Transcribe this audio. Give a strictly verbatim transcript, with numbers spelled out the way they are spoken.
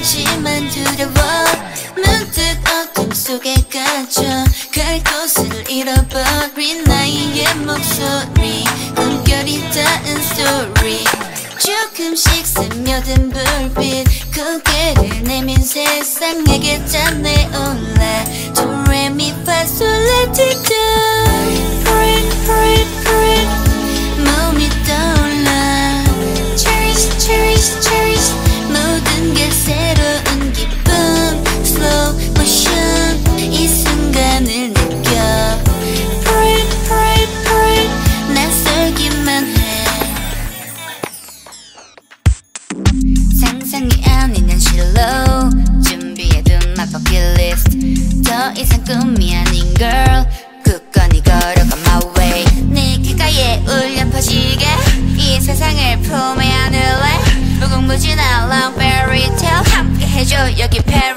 하지만 두려워 문득 어둠 속에 갇혀 갈 곳을 잃어버린 나의 목소리 꿈결이 닿은 스토리 조금씩 스며든 불빛 고개를 내민 세상에게 짠내올라 도레미파솔라티도 Prit prit prit 몸이 떠올라 Cherish cherish cherish 모든 게 새로운 기쁨 Slow motion 이 순간을 느껴 Prit prit prit 낯설기만 해 상상이 아닌 현실로 준비해둔 my bucket list 더 이상 꿈이 아닌 girl 굳건히 걸어가 my way 네 귓가에 울려 퍼지게 이 세상을 품에 안을래 무궁무진한 long fairy tale 함께 해줘 여기 paradise